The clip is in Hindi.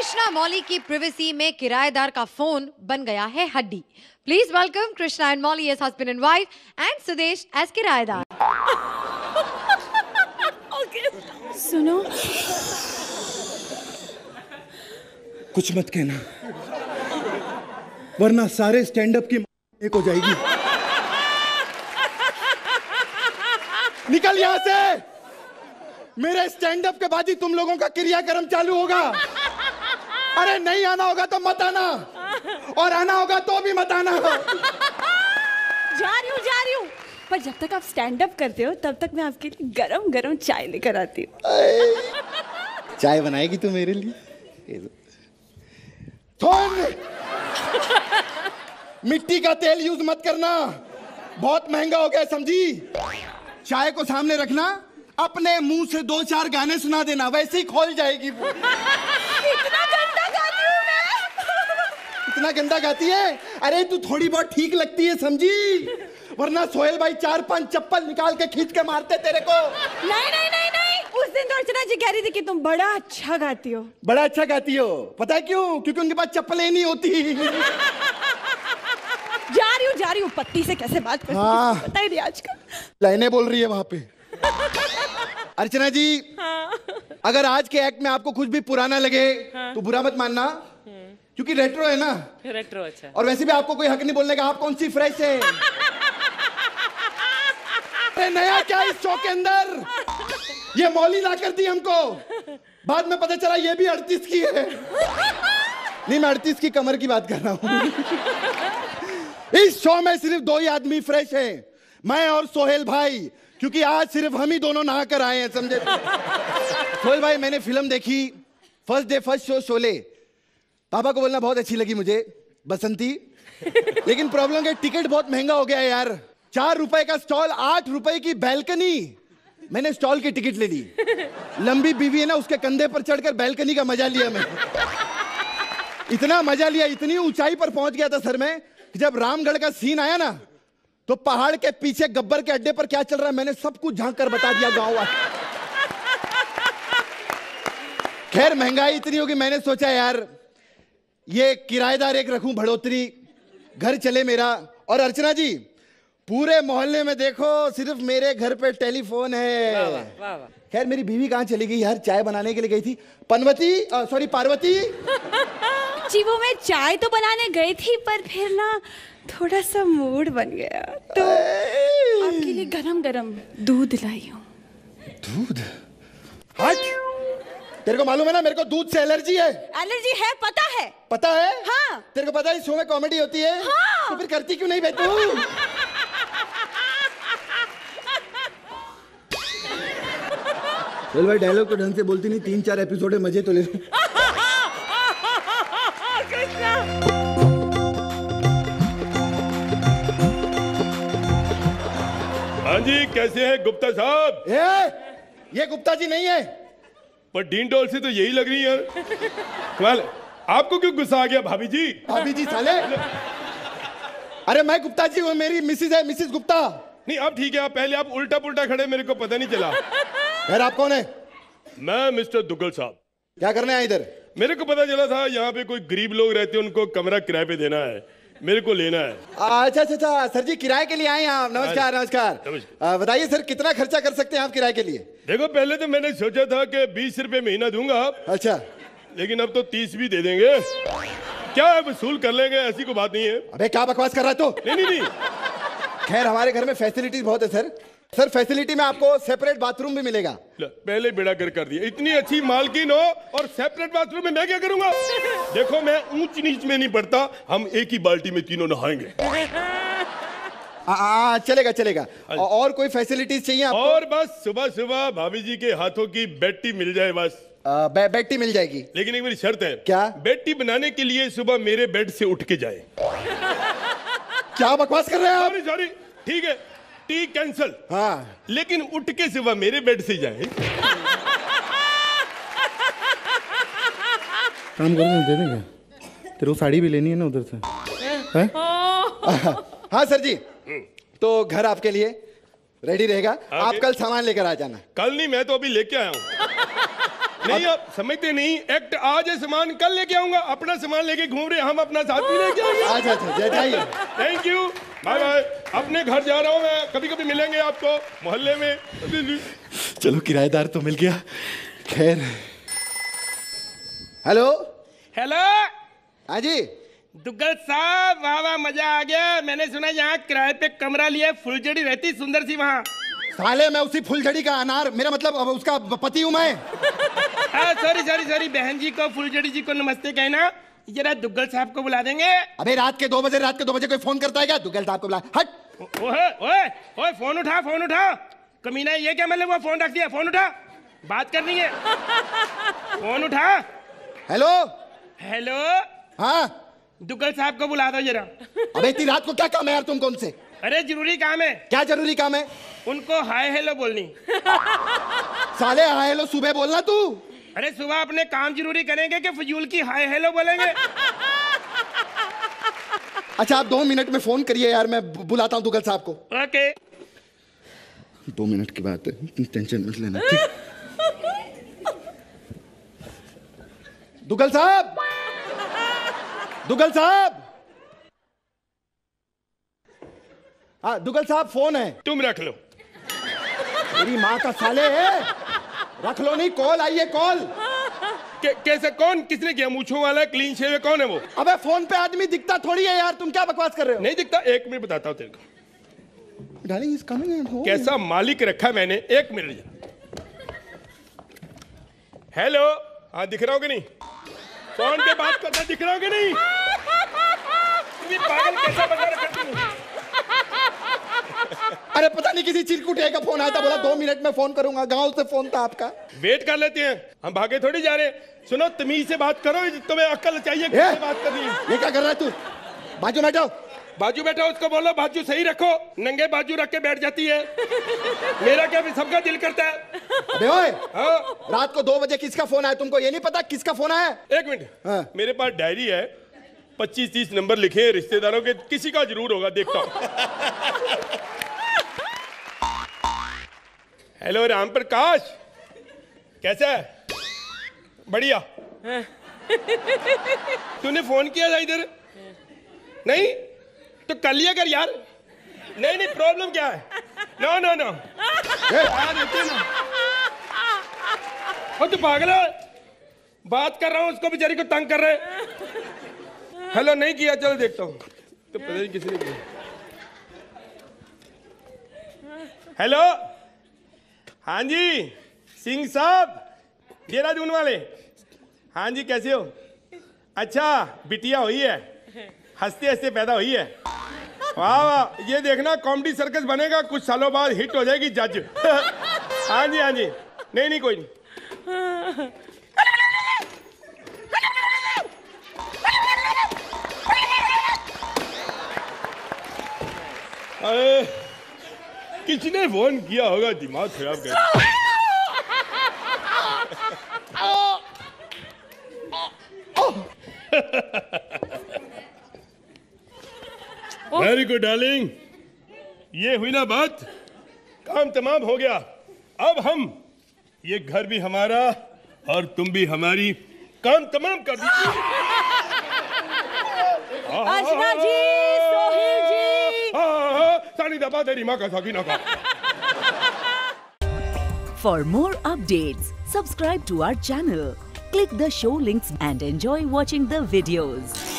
कृष्णा मौली की प्रिवेसी में किराएदार का फोन बन गया है हड्डी। Please welcome Krishna and Mauli as husband and wife and Sudesh as किराएदार। सुनो, कुछ मत कहना वरना सारे स्टैंड अप की एक हो जाएगी। निकल यहां से। मेरे स्टैंड अप के बाद ही तुम लोगों का क्रियाक्रम चालू होगा। अरे नहीं आना होगा तो मत आना, और आना होगा तो भी मत आना। जा रही हूँ। पर जब तक आप स्टैंड अप करते हो तब तक मैं आपके लिए गरम गरम चाय लेकर आती हूँ। चाय बनाएगी तू मेरे लिए? मिट्टी का तेल यूज मत करना, बहुत महंगा हो गया समझी। चाय को सामने रखना, अपने मुंह से 2-4 गाने सुना देना, वैसे ही खोल जाएगी वो। इतना गंदा गाती हूँ मैं। इतना गंदा गाती है? अरे तू थोड़ी बहुत ठीक लगती है समझी, वरना सोहेल भाई 4-5 चप्पल निकाल के खींच के मारते तेरे को। नहीं, उस दिन तो अर्चना जी कह रही थी कि तुम बड़ा अच्छा गाती हो। बड़ा अच्छा गाती हो, पता है क्यों? क्योंकि उनके पास चप्पलें नहीं होती। जा रही हूँ पत्नी से कैसे बात करती हूँ। हाँ, पता ही नहीं आजकल लाइनें बोल रही है वहां पे। अर्चना जी, हाँ। अगर आज के एक्ट में आपको कुछ भी पुराना लगे तो बुरा मत मानना, क्योंकि रेट्रो है ना। रेट्रो अच्छा। और वैसे भी आपको कोई हक नहीं बोलने का, आप कौन सी फ्रेश है। अरे नया क्या इस शो के अंदर? ये मौली ला कर दी हमको, बाद में पता चला ये भी 38 की है। नहीं, मैं 38 की कमर की बात कर रहा हूँ। इस शो में सिर्फ 2 ही आदमी फ्रेश हैं, मैं और सोहेल भाई, क्योंकि आज सिर्फ हम ही दोनों नहा कर आए हैं, समझे। सोहेल भाई, मैंने फिल्म देखी first day first show Sholay. पापा को बोलना बहुत अच्छी लगी मुझे, बसंती। लेकिन प्रॉब्लम है टिकट बहुत महंगा हो गया है यार। 4 रुपए का स्टॉल, 8 रुपए की बैल्कनी। मैंने स्टॉल की टिकट ले ली। लंबी बीवी है ना, उसके कंधे पर चढ़कर बैल्कनी का मजा लिया मैं। इतना मजा लिया, इतनी ऊंचाई पर पहुंच गया था सर मैं, जब रामगढ़ का सीन आया ना, तो पहाड़ के पीछे गब्बर के अड्डे पर क्या चल रहा है मैंने सब कुछ झांक कर बता दिया गांव वाले। खैर महंगाई इतनी होगी, मैंने सोचा यार ये किराएदार एक रखूं बढ़ोतरी, घर चले मेरा। और अर्चना जी, पूरे मोहल्ले में देखो सिर्फ मेरे घर पे टेलीफोन है। वाह वाह। खैर मेरी बीवी कहाँ चली गई यार? चाय बनाने के लिए गई थी। पार्वती। जी वो मैं चाय तो बनाने गई थी, पर फिर ना थोड़ा सा मूड बन गया तो आपके लिए गरम गरम दूध लाई हूँ। दूध? हट! तेरे को मालूम है ना मेरे को दूध से एलर्जी है। एलर्जी है? पता है। पता है? हाँ। तेरे को पता है इस शो में कॉमेडी होती है? हाँ। तो फिर करती क्यों नहीं बे तू? चल भाई, डायलॉग तो ढंग से बोलती नहीं, 3-4 एपिसोड मजे तो ले लो। हाँ जी, कैसे हैं गुप्ता साहब? ये गुप्ता जी नहीं है। पर डीन डोल से तो यही लग रही है। कमाल, आपको क्यों गुस्सा आ गया भाभी जी? भाभी जी साले? अरे मैं गुप्ता जी हूँ, मेरी मिसिज है, मिसिज गुप्ता। नहीं अब ठीक है, आप पहले आप उल्टा पुल्टा खड़े, मेरे को पता नहीं चला। यार आप कौन है? मैं मिस्टर दुग्गल साहब। क्या करने आए इधर? मेरे को पता चला था यहाँ पे कोई गरीब लोग रहते हैं, उनको कमरा किराए पे देना है, मेरे को लेना है। अच्छा सर जी, किराए के लिए आए हैं आप? नमस्कार। बताइए सर, कितना खर्चा कर सकते हैं आप किराए के लिए? देखो पहले तो मैंने सोचा था कि 20 रुपए महीना दूंगा। अच्छा। लेकिन अब तो 30 भी दे देंगे। क्या है, वसूल कर लेंगे, ऐसी कोई बात नहीं है। अबे क्या बकवास कर रहा है तू? नहीं। खैर हमारे घर में फैसिलिटीज बहुत है सर फैसिलिटी में आपको सेपरेट बाथरूम भी मिलेगा। पहले बेड़ा कर कर इतनी अच्छी मालकिन हो और सेपरेट बाथरूम में मैं क्या करूंगा? देखो मैं ऊंच नीच में नहीं पड़ता, हम एक ही बाल्टी में तीनों नहाएंगे। चलेगा। और कोई फैसिलिटीज चाहिए आपको? और बस सुबह सुबह भाभी जी के हाथों की बेटी मिल जाए बस। बेटी मिल जाएगी, लेकिन एक मेरी शर्त है। क्या? बेटी बनाने के लिए सुबह मेरे बेड से उठ के जाए। क्या बकवास कर रहे हैं आप? सॉरी, ठीक है, टी कैंसल। हाँ, लेकिन उठ के सुबह मेरे बेड से जाए। काम करो, दे देंगे। तेरे को साड़ी भी लेनी है ना उधर से? हाँ सर जी, तो घर आपके लिए रेडी रहेगा। आप कल सामान लेकर आ जाना। कल नहीं, मैं तो अभी लेके आया हूँ। नहीं आप समझते नहीं, एक्ट आज है, सामान कल लेके आऊंगा। अपना सामान लेके घूम रहे, हम अपना साथी लेके आएंगे। अच्छा जाइए। Thank you, bye bye. अपने घर जा रहा हूँ मैं, कभी कभी मिलेंगे आपको मोहल्ले में। चलो किराएदार तो मिल गया। खैर। Hello hello. हाँ जी। दुग्गल साहब, वाह वाह, मजा आ गया। मैंने सुना यहाँ किराए पे कमरा लिया, फुलझड़ी रहती सुंदर सी वहाँ। साले मैं उसी फुलझड़ी का अनार, मेरा मतलब अब उसका पति हूँ मैं। सॉरी, बहन जी को, फुलझड़ी जी को नमस्ते कहना। जरा दुग्गल साहब को बुला देंगे। अबे रात के 2 बजे कोई फोन करता है क्या? दुग्गल साहब को बुला। हट। ओए, फोन उठा। कमीना, ये क्या मतलब? वो फोन रख दिया, फोन उठा, बात करनी है। फोन उठा। हेलो। हाँ, दुग्गल साहब को बुला दो जरा। अबे इतनी रात को क्या काम है यार तुमको उनसे? अरे जरूरी काम है। क्या जरूरी काम है? उनको हाय हेलो बोलनी। साले हाय हेलो सुबह बोलना तू। अरे सुबह अपने काम जरूरी करेंगे कि फजूल की हाय हेलो बोलेंगे? अच्छा आप 2 मिनट में फोन करिए यार, मैं बुलाता हूँ दुग्गल साहब को। ओके। 2 मिनट की बात है, टेंशन मत लेना, ठीक? दुग्गल साहब। हाँ दुग्गल साहब, फोन है। तुम रख लो। मेरी माँ का साले है। रख लो नहीं, कॉल आई है, कॉल। कैसे? कौन? किसने किया? मूंछों वाला क्लीन शेव, कौन है वो? अबे फोन पे आदमी दिखता थोड़ी है यार, तुम क्या बकवास कर रहे हो? नहीं दिखता, 1 मिनट बताता हूँ तेरे को। Darling is coming at home. कैसा मालिक रखा मैंने, 1 मिनट। हेलो। हाँ दिख रहा हो कि नहीं? फोन पे बात करता दिख रहा हो कि नहीं? पागल कैसा बजा रखा तू? अरे पता नहीं किसी चिरकुटे का फोन आया था, बोला 2 मिनट में फोन करूंगा। गांव से फोन था आपका। वेट कर लेते हैं, हम भागे थोड़ी जा रहे। सुनो, तमीज से बात करो, तुम्हें अक्ल चाहिए, कैसे बात करनी है। ये क्या कर रहा है तू? बाजू बैठो। उसको बोलो बाजू सही रखो, नंगे बाजू रख के बैठ जाती है। मेरा क्या, सबका दिल करता है। अबे ओए, हाँ? रात को 2 बजे किसका फोन आया तुमको? ये नहीं पता किसका फोन आया? 1 मिनट। हाँ। मेरे पास डायरी है, 25-30 नंबर लिखे हैं रिश्तेदारों के, किसी का जरूर होगा, देखता हूँ। हेलो राम प्रकाश, कैसा है? बढ़िया। तूने फोन किया था इधर? नहीं तो कर लिया कर यार। नहीं, प्रॉब्लम क्या है? नो। तू पागल है? बात कर रहा हूँ, उसको बेचारी को तंग कर रहे। हेलो नहीं किया, चलो देखता हूँ। तो पता नहीं किसने किया। हेलो। हाँ जी, सिंह साहब, देहरादून वाले। हाँ जी, कैसे हो? अच्छा, बिटिया हुई है, हंसते हंसते पैदा हुई है। वाह, ये देखना कॉमेडी सर्कस बनेगा, कुछ सालों बाद हिट हो जाएगी जज। हाँ जी। नहीं कोई नहीं। अरे किसने फोन किया होगा, दिमाग खराब कर। वेरी गुड डार्लिंग, ये हुई ना बात, काम तमाम हो गया। अब हम, ये घर भी हमारा और तुम भी हमारी, काम तमाम कर दीजिए। अर्चना जी, सोहेल जी। सानी दबा तेरी माँ का साकिना का। For more updates, subscribe to our channel, click the show links and enjoy watching the videos.